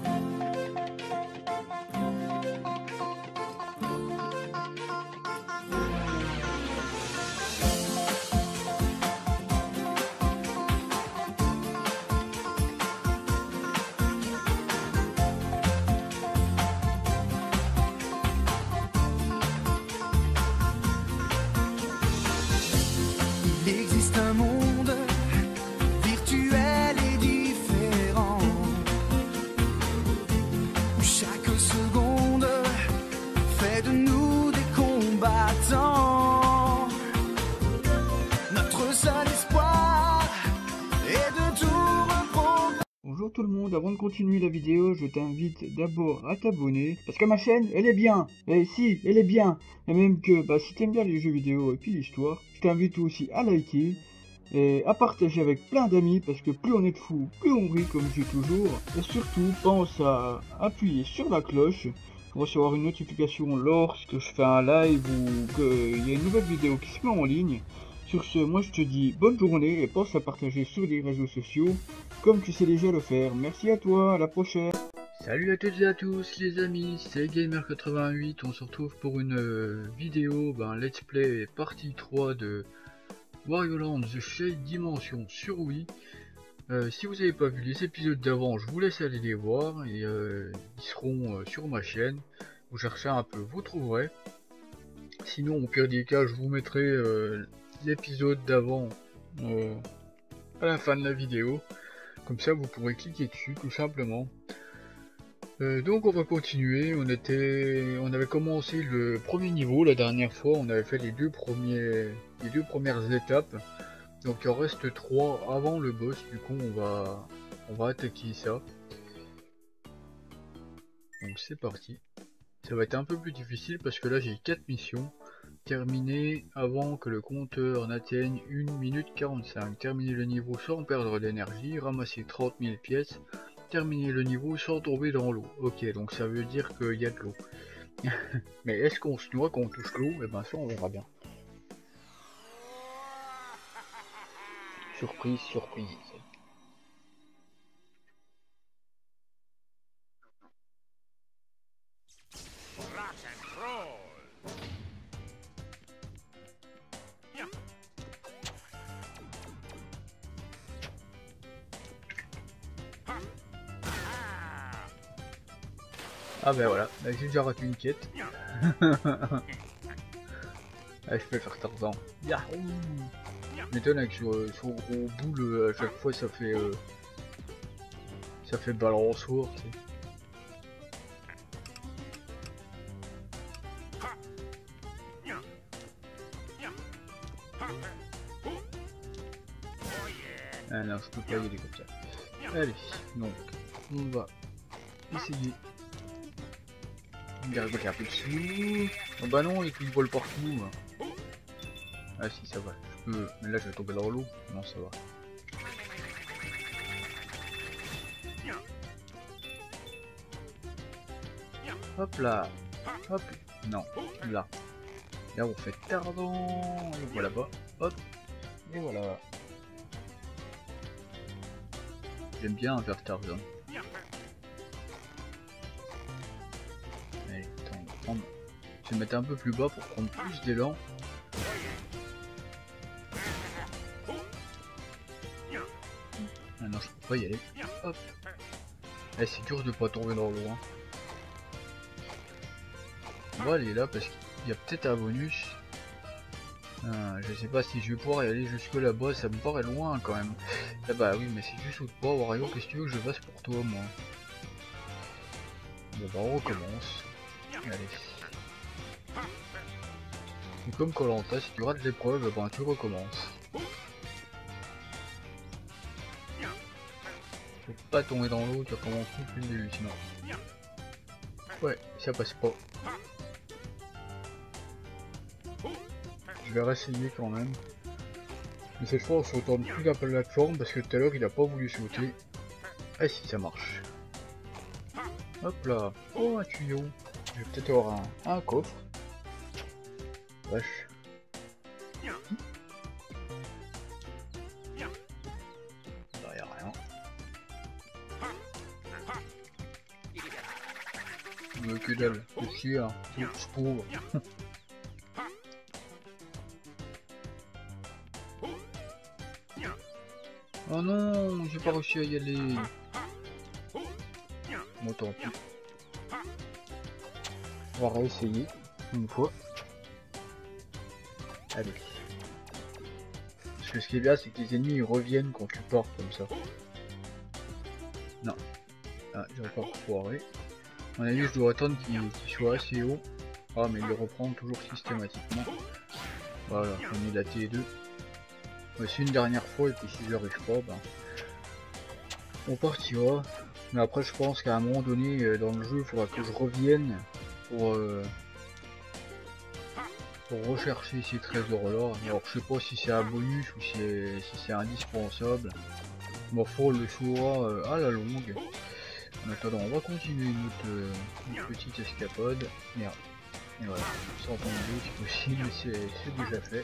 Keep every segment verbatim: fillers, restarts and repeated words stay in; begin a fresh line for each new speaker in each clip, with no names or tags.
Il existe un monde virtuel et différent, où chaque seconde fait de nous des combattants. Notre seul espoir est de tout reprendre.
Bonjour tout le monde, avant de continuer la vidéo, je t'invite d'abord à t'abonner, parce que ma chaîne, elle est bien, et si, elle est bien, et même que, bah, si t'aimes bien les jeux vidéo et puis l'histoire, je t'invite aussi à liker, et à partager avec plein d'amis, parce que plus on est de fous, plus on rit, comme je dis toujours, et surtout, pense à appuyer sur la cloche, pour recevoir une notification lorsque je fais un live ou qu'il y a une nouvelle vidéo qui se met en ligne. Sur ce, moi je te dis bonne journée et pense à partager sur les réseaux sociaux comme tu sais déjà le faire. Merci à toi, à la prochaine. Salut à toutes et à tous les amis, c'est Gamer quatre-vingt-huit, on se retrouve pour une euh, vidéo, ben, let's play partie trois de Wario Land The Shade Dimension sur Wii. Euh, si vous n'avez pas vu les épisodes d'avant, je vous laisse aller les voir et euh, ils seront euh, sur ma chaîne. Vous cherchez un peu, vous trouverez. Sinon, au pire des cas, je vous mettrai euh, l'épisode d'avant euh, à la fin de la vidéo. Comme ça, vous pourrez cliquer dessus, tout simplement. Euh, donc, on va continuer. On était, on avait commencé le premier niveau la dernière fois. On avait fait les deux premiers, les deux premières étapes. Donc, il en reste trois avant le boss. Du coup, on va, on va attaquer ça. Donc, c'est parti. Ça va être un peu plus difficile parce que là, j'ai quatre missions. Terminer avant que le compteur n'atteigne une minute quarante-cinq. Terminer le niveau sans perdre d'énergie. Ramasser trente mille pièces. Terminer le niveau sans tomber dans l'eau. Ok, donc ça veut dire qu'il y a de l'eau. Mais est-ce qu'on se noie quand on touche l'eau? Et ben ça, on verra bien. Surprise, surprise. Ah ben voilà, là, j'ai déjà raté une quête. Ah, je peux faire Tarzan. Yahoo! Je m'étonne avec son, son gros boule, à chaque fois ça fait euh, ça fait balançoire, tu sais. Ah non, je peux pas y aller comme ça. Allez, donc on va essayer. Il arrive à un peu dessus. Oh bah non, il vole partout. Ah si, ça va. Je peux... Mais là, je vais tomber dans l'eau. Non, ça va. Hop là. Hop. Non. Là. Là, on fait Tarzan. On voit là-bas. Hop. Et voilà. J'aime bien faire Tarzan. Allez, attends, on va prendre... Je vais mettre un peu plus bas pour prendre plus d'élan. Ah non, je peux pas y aller. Hop. Eh, c'est dur de pas tomber dans l'eau. Hein. On va aller là parce qu'il y a peut-être un bonus. Ah, je sais pas si je vais pouvoir y aller jusque là-bas, ça me paraît loin quand même. Ah bah oui, mais c'est juste au pas, Wario, qu'est-ce que tu veux que je fasse pour toi, moi? Bon bah on recommence. Allez. C'est comme Koh-Lanta, si tu rates l'épreuve, ben tu recommences. Faut pas tomber dans l'eau, tu recommences tout depuis le début sinon. Ouais, ça passe pas. Je vais réessayer quand même. Mais cette fois on se retourne plus la plateforme parce que tout à l'heure il a pas voulu sauter. Ah si, ça marche. Hop là. Oh, un tuyau. Je vais peut-être avoir un, un coffre. Wesh. Bah y'a rien. Euh, que dalle, c'est chier, hein. Je trouve. Oh non, j'ai pas réussi à y aller. Bon, tant pis. On va réessayer une fois. Allez. Parce que ce qui est bien, c'est que les ennemis ils reviennent quand tu pars comme ça. Non. Ah, j'ai encore foiré. À mon avis, je dois attendre qu'il qu soit assez haut. Ah, mais il le reprend toujours systématiquement. Voilà, on est la T deux. C'est une dernière fois, et puis si j'y arrive pas, ben, on partira. Mais après, je pense qu'à un moment donné, dans le jeu, il faudra que je revienne pour, euh, pour rechercher ces trésors là. Alors, je sais pas si c'est un bonus ou si c'est si indispensable. Bon, faut le choix euh, à la longue. En attendant, on va continuer notre, euh, notre petite escapade. Merde. Et voilà, sans tomber si possible, mais c'est déjà fait.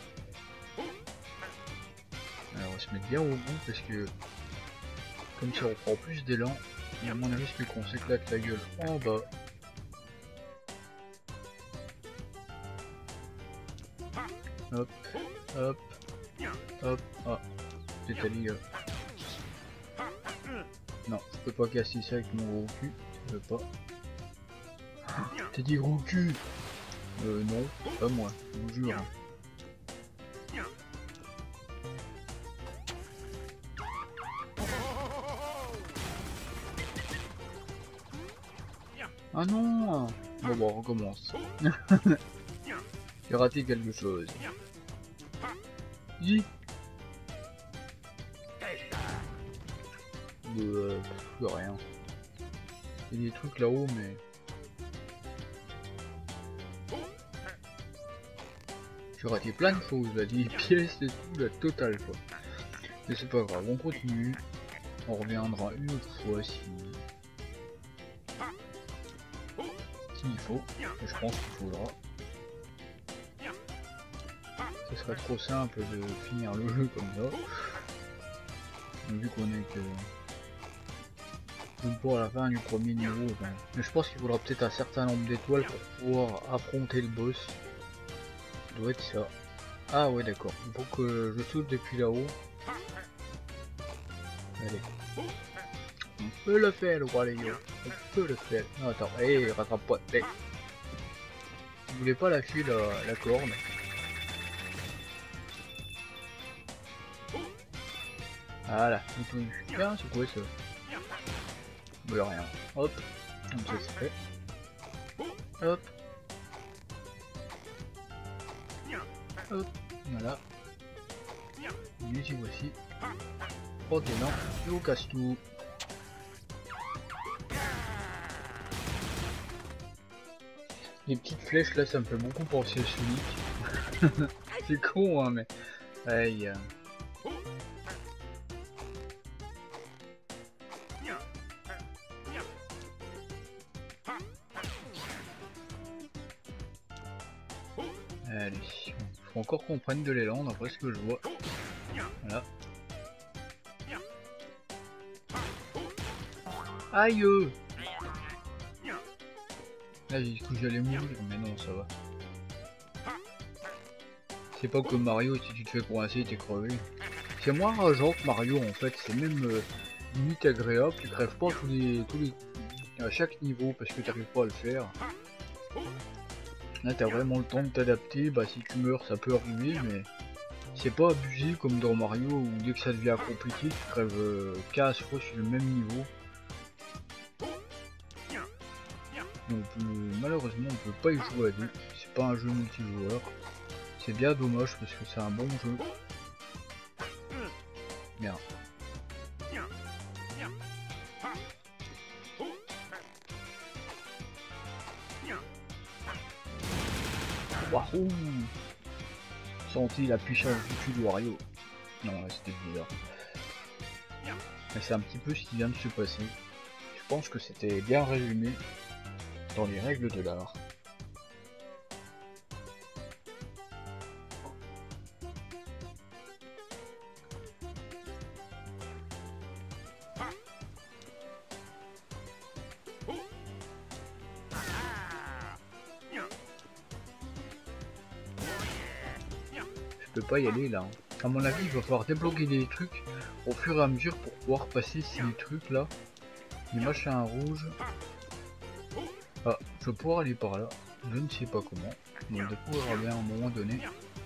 Alors on va se mettre bien au bout parce que comme ça on prend plus d'élan, et à mon avis c'est qu'on s'éclate la gueule en bas. Hop, hop, hop, ah, c'est à l'I A. Non, je peux pas casser ça avec mon gros cul, je veux pas. T'as dit gros cul? Euh non, pas moi, je vous jure. Ah non! Bon bon, on recommence. J'ai raté quelque chose. Dis! De euh, de rien. Il y a des trucs là-haut, mais... J'ai raté plein de choses, là, des pièces et tout, la totale quoi. Mais c'est pas grave, on continue. On reviendra une autre fois si... S'il faut, et je pense qu'il faudra. Ce serait trop simple de finir le jeu comme ça. Donc, vu qu'on est que... même pas à la fin du premier niveau, ben... mais je pense qu'il faudra peut-être un certain nombre d'étoiles pour pouvoir affronter le boss. Ça doit être ça. Ah ouais d'accord, il faut que je saute depuis là-haut. Allez. On peut le faire le roi Léo. On peut le faire. Non attends, hé, hey, rattrape pas. Hey. Vous voulez pas lâcher la, la corne? Voilà, tout tiens, c'est quoi ça? Bah rien. Hop, comme ça c'est fait. Hop. Hop, voilà. Et ici voici. Ok non, et on casse tout. Les petites flèches là, ça me fait beaucoup penser à Sonic. C'est con hein, mais... Aïe. Euh... Allez, faut encore qu'on prenne de l'élan d'après ce que je vois. Voilà. Aïe! Là j'ai cru que j'allais mourir, mais non ça va. C'est pas comme Mario, si tu te fais coincer t'es crevé. C'est moins rageant que Mario en fait, c'est même euh, limite agréable, tu crèves pas tous les, tous les, à chaque niveau parce que t'arrives pas à le faire. Là t'as vraiment le temps de t'adapter, bah si tu meurs ça peut arriver mais c'est pas abusé comme dans Mario où dès que ça devient compliqué tu crèves euh, quinze fois sur le même niveau. Donc euh, malheureusement on peut pas y jouer à deux, c'est pas un jeu multijoueur. C'est bien dommage parce que c'est un bon jeu. Merde. Wahou! Senti la puissance du cul de Wario. Non, là c'était bizarre. Mais c'est un petit peu ce qui vient de se passer. Je pense que c'était bien résumé dans les règles de l'art. peux pas y aller là. À mon avis, il va falloir débloquer des trucs au fur et à mesure pour pouvoir passer ces trucs là. Les machins rouges. Ah, je vais pouvoir aller par là. Je ne sais pas comment. On le découvrira bien à un moment donné.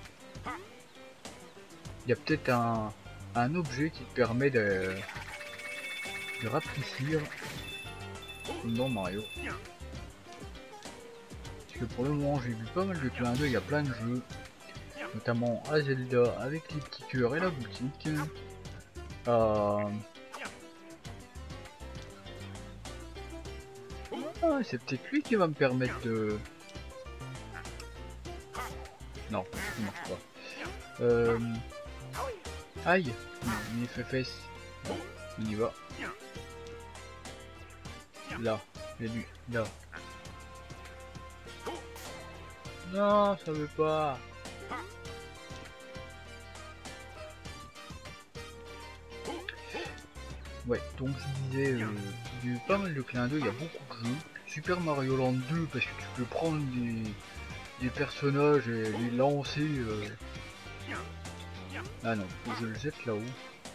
Il y a peut-être un, un objet qui te permet de, de rapetissir. Comme dans Mario. Parce que pour le moment, j'ai vu pas mal de clins d'œil. Il y a plein de jeux. Notamment à Zelda avec les petits cœurs et la boutique. Euh... Ah, c'est peut-être lui qui va me permettre de... Non, ça marche pas. Euh... Aïe, il fait fesse. Bon, on y va. Là, j'ai lu, là. Non, ça veut pas. Ouais, donc je disais, euh, il y a eu pas mal de clins d'œil, il y a beaucoup de jeux. Super Mario Land deux, parce que tu peux prendre des, des personnages et les lancer. Euh... Ah non, faut que je le jette là-haut.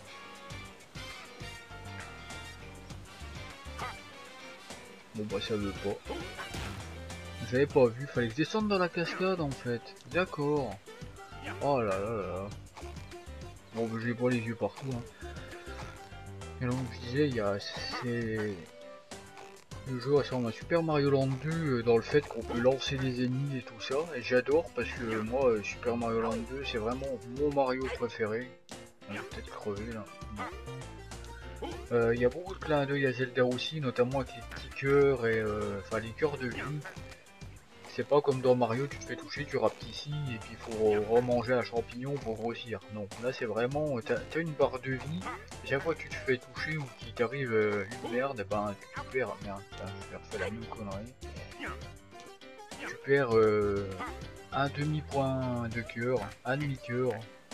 Bon bah ça veut pas. J'avais pas vu, fallait que je descende dans la cascade en fait. D'accord. Oh là là là. Bon bah j'ai pas les yeux partout. Hein. Et donc je disais, il y a c'est le jeu ressemble à Super Mario Land deux dans le fait qu'on peut lancer des ennemis et tout ça. Et j'adore parce que moi Super Mario Land deux c'est vraiment mon Mario préféré. On va peut-être crever là. Il euh, y a beaucoup de clins d'œil à Zelda aussi, notamment avec les petits cœurs et euh, enfin les cœurs de vie. C'est pas comme dans Mario, tu te fais toucher, tu rapetissis et puis il faut remanger un champignon pour grossir. Non, là c'est vraiment, t'as as une barre de vie, et chaque fois que tu te fais toucher ou qu'il t'arrive euh, une merde, ben tu perds, merde, je vais refaire la même connerie. Tu perds euh, un demi-point de cœur, un demi-cœur.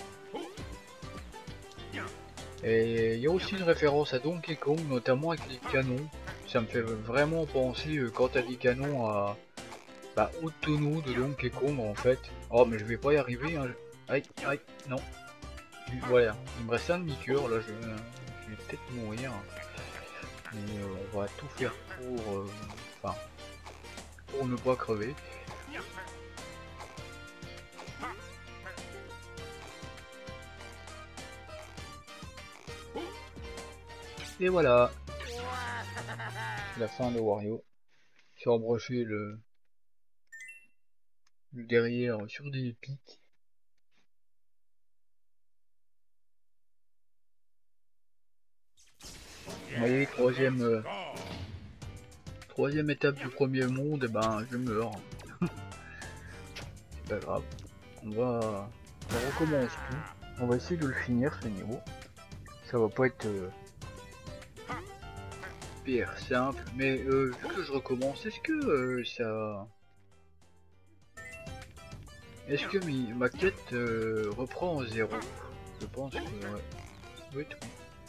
Et il y a aussi une référence à Donkey Kong, notamment avec les canons. Ça me fait vraiment penser euh, quand t'as des canons à... Bah, au tonneau de Donkey Kong en fait. Oh mais je vais pas y arriver hein. Aïe, aïe, non. Voilà, il me reste un demi-cœur là, je, je vais peut-être mourir. Mais euh, on va tout faire pour... Euh, enfin, pour ne pas crever. Et voilà. C'est la fin de Wario. J'ai embroché le... le derrière sur des pics. Vous voyez, troisième, euh, troisième étape du premier monde, et ben je meurs. C'est pas grave. On va, on recommence tout. On va essayer de le finir ce niveau. Ça va pas être euh, hyper simple, mais euh, vu que je recommence, est-ce que euh, ça, est-ce que mi ma quête euh, reprend en zéro? Je pense que ouais. Oui, tout.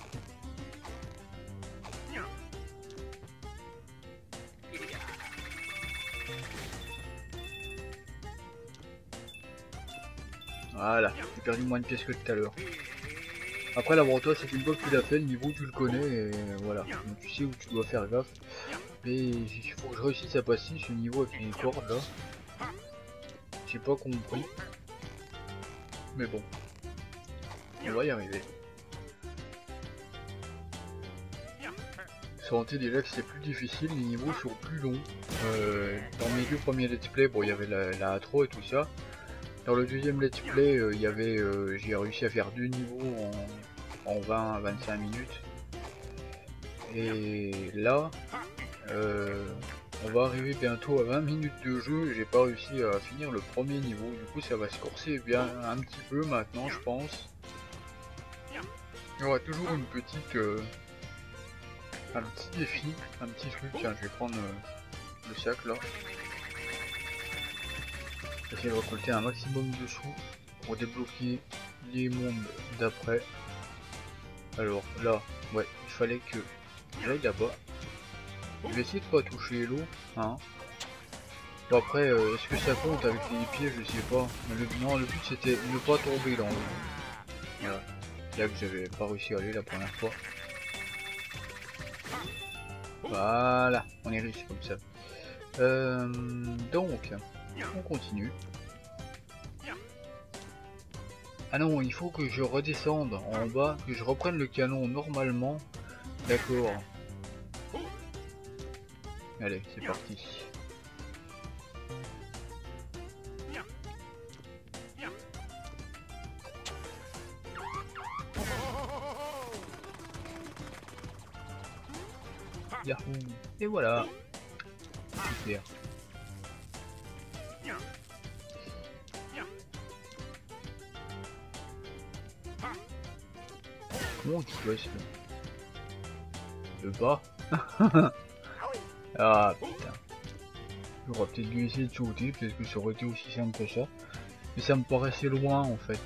Voilà, j'ai perdu moins de pièces que tout à l'heure. Après l'avantage c'est qu'une fois que tu l'as fait, le niveau tu le connais et voilà, donc tu sais où tu dois faire gaffe. Mais il faut que je réussisse à passer ce niveau avec les cordes là. J'ai pas compris. Mais bon, on va y arriver. Sentais déjà que c'est plus difficile, les niveaux sont plus longs. Euh, dans mes deux premiers let's play, bon il y avait la, la intro et tout ça. Dans le deuxième let's play, euh, il y avait, euh, j'ai réussi à faire deux niveaux en, en vingt à vingt-cinq minutes. Et là, euh, on va arriver bientôt à vingt minutes de jeu. J'ai pas réussi à finir le premier niveau. Du coup, ça va se corser bien un petit peu maintenant, je pense. Il y aura toujours une petite, euh, un petit défi, un petit truc. Tiens, je vais prendre euh, le sac là. Essayer de récolter un maximum de sous pour débloquer les mondes d'après. Alors là, ouais, il fallait que j'aille là-bas. Je vais essayer de pas toucher l'eau, hein. Bon après, euh, est-ce que ça compte avec les pieds? Je sais pas. Mais le, non, le but c'était ne pas tomber dans le... Voilà. C'est là que j'avais pas réussi à aller la première fois. Voilà, on est riche comme ça. Euh, donc, on continue. Ah non, il faut que je redescende en bas, que je reprenne le canon normalement. D'accord. Allez, c'est parti. Yahoo! Et voilà. Super. Comment tu fais ça? Le bas? Ah putain. J'aurais peut-être dû essayer de sauter, peut-être que ça aurait été aussi simple que ça. Mais ça me paraissait loin en fait.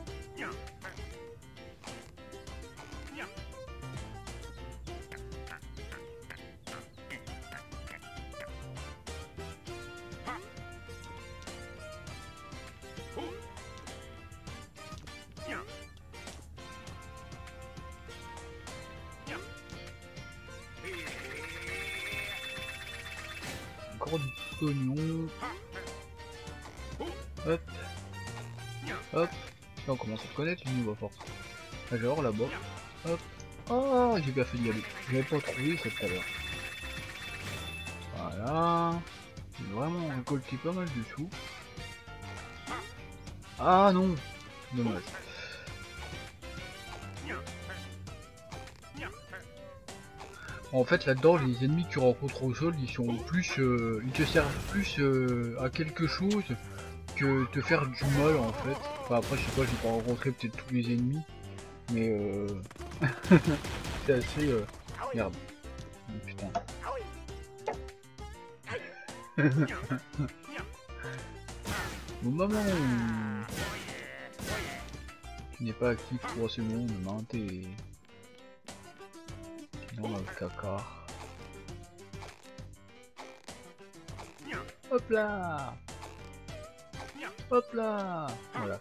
Encore du pognon. Hop. Hop. Là on commence à connaître une nouvelle force. Alors là-bas. Hop. Oh, j'ai bien fait d'y aller. J'avais pas trouvé ça tout à l'heure. Voilà. J'ai vraiment récolté pas mal de sous. Ah non. Dommage. En fait là-dedans les ennemis que tu rencontres au sol ils sont plus euh, ils te servent plus euh, à quelque chose que te faire du mal en fait. Enfin après je sais pas, j'ai pas rencontré peut-être tous les ennemis. Mais euh... c'est assez euh... merde. Oh, putain. Bon maman. Tu n'es pas actif trois secondes, mais t'es dans le caca. Hop là. Hop là. Voilà.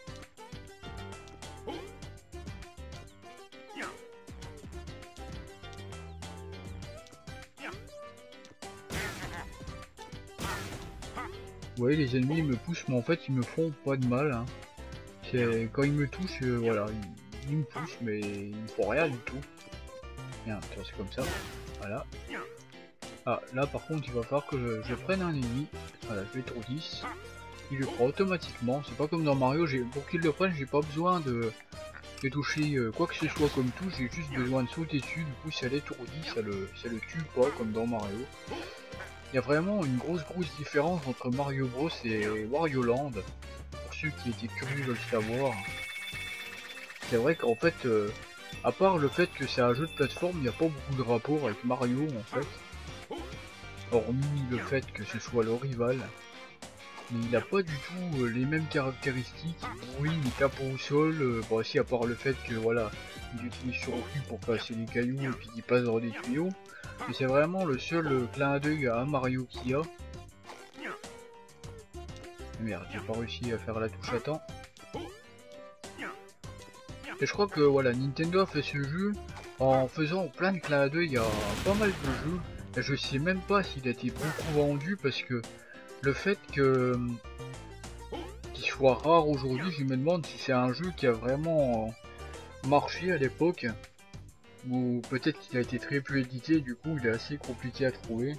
Vous voyez les ennemis ils me poussent mais en fait ils me font pas de mal hein. C'est quand ils me touchent euh, voilà ils, ils me poussent mais ils me font rien du tout. Bien, c'est comme ça. Voilà. Ah là par contre il va falloir que je, je prenne un ennemi. Voilà, je vais trop dix. Il le prend automatiquement. C'est pas comme dans Mario, pour qu'il le prenne j'ai pas besoin de, de toucher euh, quoi que ce soit comme tout, j'ai juste besoin de sauter dessus, du coup ça l'étourdit, ça le, ça le tue pas comme dans Mario. Il y a vraiment une grosse grosse différence entre Mario Bros et Wario Land, pour ceux qui étaient curieux de le savoir. C'est vrai qu'en fait, euh, à part le fait que c'est un jeu de plateforme, il n'y a pas beaucoup de rapport avec Mario en fait. Hormis le fait que ce soit le rival. Mais il n'a pas du tout euh, les mêmes caractéristiques. Oui, il tape au sol, euh, bon, aussi à part le fait que voilà, il utilise son cul pour passer les cailloux et puis il passe dans des tuyaux. Mais c'est vraiment le seul euh, clin d'œil à Mario qu'il y a. Merde, j'ai pas réussi à faire la touche à temps. Et je crois que voilà, Nintendo a fait ce jeu en faisant plein de clins d'œil à pas mal de jeux. Et je sais même pas s'il a été beaucoup vendu parce que le fait que qu'il soit rare aujourd'hui, je me demande si c'est un jeu qui a vraiment marché à l'époque. Ou peut-être qu'il a été très peu édité, du coup il est assez compliqué à trouver.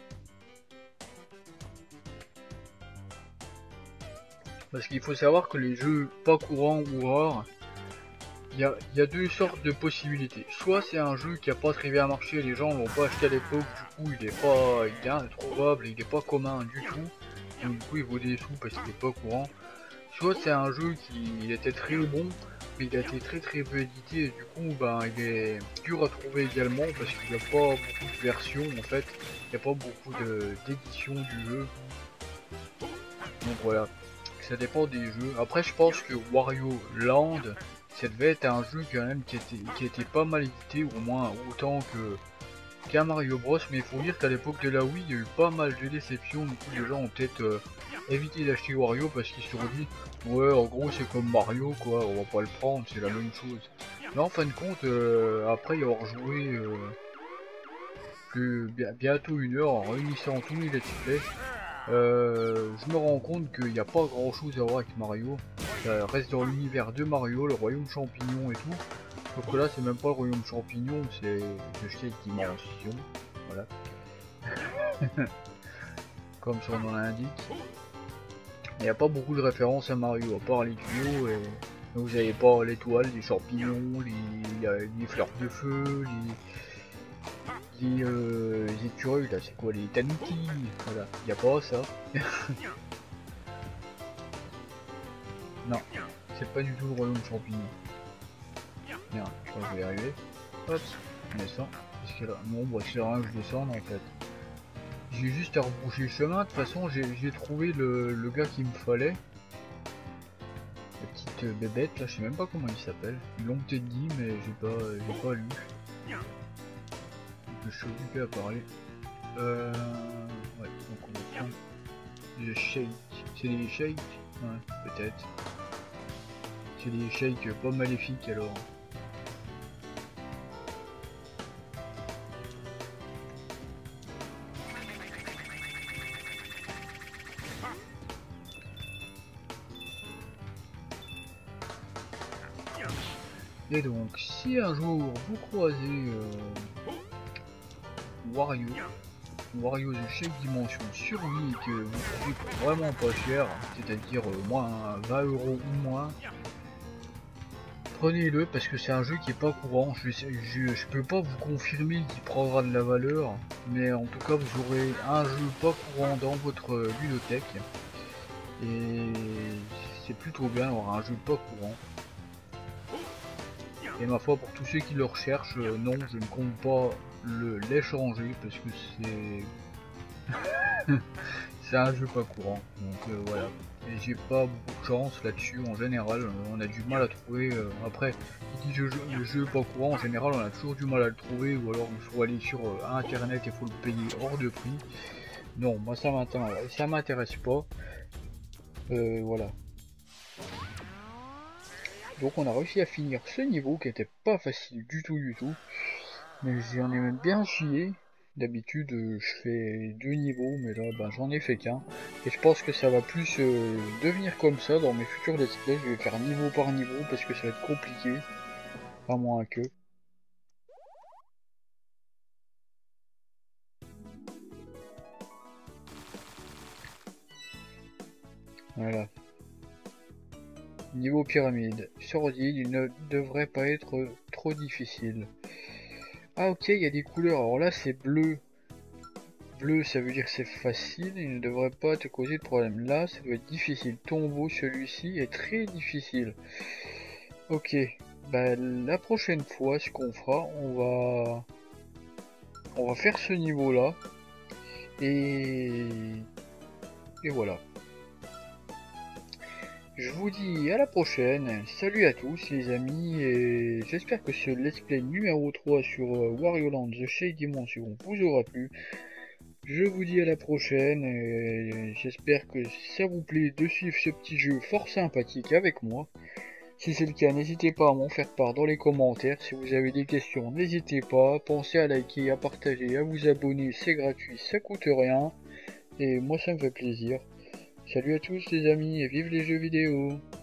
Parce qu'il faut savoir que les jeux pas courants ou rares, il y a, y a deux sortes de possibilités. Soit c'est un jeu qui a pas très bien marché, les gens l'ont pas acheté à l'époque, du coup il est pas il est introuvable, il est pas commun du tout. Donc du coup il vaut des sous parce qu'il est pas courant. Soit c'est un jeu qui était très bon, mais il a été très très peu édité et du coup ben, il est dur à trouver également parce qu'il n'y a pas beaucoup de versions en fait, il n'y a pas beaucoup d'éditions du jeu. Donc voilà, ça dépend des jeux. Après je pense que Wario Land, ça devait être un jeu quand même qui était, qui était pas mal édité, au moins autant que, qu'un Mario Bros, mais il faut dire qu'à l'époque de la Wii, il y a eu pas mal de déceptions, du coup les gens ont peut-être euh, évité d'acheter Wario parce qu'ils se sont dit ouais en gros c'est comme Mario quoi, on va pas le prendre, c'est la même chose. Mais en fin de compte, euh, après y avoir joué euh, plus, bien, bientôt une heure en réunissant tous les let's play, euh, je me rends compte qu'il n'y a pas grand chose à voir avec Mario. Ça reste dans l'univers de Mario, le royaume champignon et tout. Sauf que là c'est même pas le royaume champignon, c'est de cette dimension. Voilà. Comme son nom l'indique. Il n'y a pas beaucoup de références à Mario, à part les tuyaux et vous n'avez pas l'étoile, les champignons, les, les fleurs de feu, les, les, euh, les écureuils, là c'est quoi, les tanuki, voilà, il n'y a pas ça. Non, c'est pas du tout le royaume champignon. Bien, je crois que je vais y arriver. Hop, on descend. Qu'est-ce qu'il y a là? Bon, bah c'est rien que je descende en fait. J'ai juste à reboucher le chemin, de toute façon j'ai trouvé le, le gars qu'il me fallait. La petite euh, bébête là, je sais même pas comment il s'appelle. Ils l'ont peut-être dit mais j'ai pas, j'ai pas lu. Je suis occupé à parler. Euh... Ouais, donc on va prendre les shakes. C'est des shakes? Ouais, peut-être. C'est des shakes pas maléfiques alors. Et donc, si un jour vous croisez euh, Wario, Wario de chaque dimension sur Wii et que vous trouvez vraiment pas cher, c'est-à-dire euh, moins vingt euros ou moins, prenez-le parce que c'est un jeu qui est pas courant. Je, je, je peux pas vous confirmer qu'il prendra de la valeur, mais en tout cas vous aurez un jeu pas courant dans votre ludothèque et c'est plutôt bien d'avoir un jeu pas courant. Et ma foi, pour tous ceux qui le recherchent, euh, non, je ne compte pas l'échanger parce que c'est c'est un jeu pas courant. Donc euh, voilà. Et j'ai pas beaucoup de chance là-dessus en général. Euh, on a du mal à trouver. Euh, après, qui dit jeu, le jeu pas courant en général, on a toujours du mal à le trouver ou alors il faut aller sur euh, internet et il faut le payer hors de prix. Non, moi ça m'intéresse, ça m'intéresse pas. Euh, voilà. Donc on a réussi à finir ce niveau qui était pas facile du tout du tout. Mais j'en ai même bien chié. D'habitude je fais deux niveaux mais là ben, j'en ai fait qu'un. Et je pense que ça va plus euh, devenir comme ça dans mes futurs let's play. Je vais faire niveau par niveau parce que ça va être compliqué. À moins que. Voilà. Niveau pyramide. Sordide, il ne devrait pas être trop difficile. Ah ok, il y a des couleurs. Alors là c'est bleu. Bleu ça veut dire que c'est facile, il ne devrait pas te causer de problème. Là ça doit être difficile. Tombeau, celui-ci est très difficile. Ok, bah la prochaine fois ce qu'on fera, on va on va faire ce niveau là. Et et voilà. Je vous dis à la prochaine, salut à tous les amis, et j'espère que ce let's play numéro trois sur Wario Land The Shake Dimension vous aura plu. Je vous dis à la prochaine, et j'espère que ça vous plaît de suivre ce petit jeu fort sympathique avec moi. Si c'est le cas, n'hésitez pas à m'en faire part dans les commentaires. Si vous avez des questions, n'hésitez pas. Pensez à liker, à partager, à vous abonner, c'est gratuit, ça coûte rien. Et moi ça me fait plaisir. Salut à tous les amis et vive les jeux vidéo!